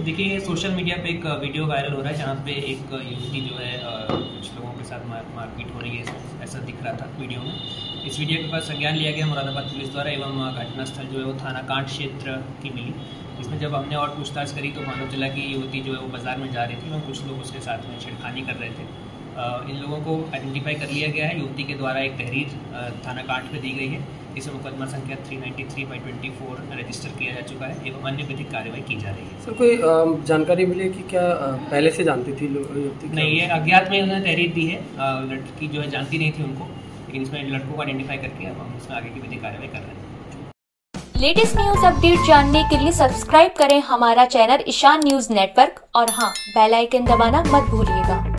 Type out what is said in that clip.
देखिए, social media पे एक वीडियो वायरल हो रहा है जहाँ पे एक युवती जो है कुछ लोगों के साथ मारपीट हो रही है, ऐसा दिख रहा था वीडियो में। इस वीडियो के बाद संज्ञान लिया गया मुरादाबाद पुलिस द्वारा एवं घटनास्थल जो है वो थाना कांट क्षेत्र की मिली। इसमें जब हमने और पूछताछ करी तो मालूम चला कि युवती जो है वो बाजार में जा रही थी एवं कुछ लोग उसके साथ में छेड़खानी कर रहे थे। इन लोगों को आइडेंटिफाई कर लिया गया है। युवती के द्वारा एक तहरीर थाना कांट पे दी गई है। इसमें मुकदमा संख्या 393/24 रजिस्टर किया जा चुका है एवं अन्य विधिक कार्रवाई की जा रही है। सर, कोई जानकारी मिली कि क्या पहले से जानती थी युवती? नहीं, ये अज्ञात में उन्होंने तहरीर दी है। लड़की जो है जानती नहीं थी उनको, लेकिन इसमें लड़कों को आइडेंटिफाई करके अब हम इसमें आगे की विधिक कार्रवाई कर रहे हैं। लेटेस्ट न्यूज अपडेट जानने के लिए सब्सक्राइब करें हमारा चैनल ईशान न्यूज नेटवर्क और हाँ, बेल आइकन दबाना मत भूलिएगा।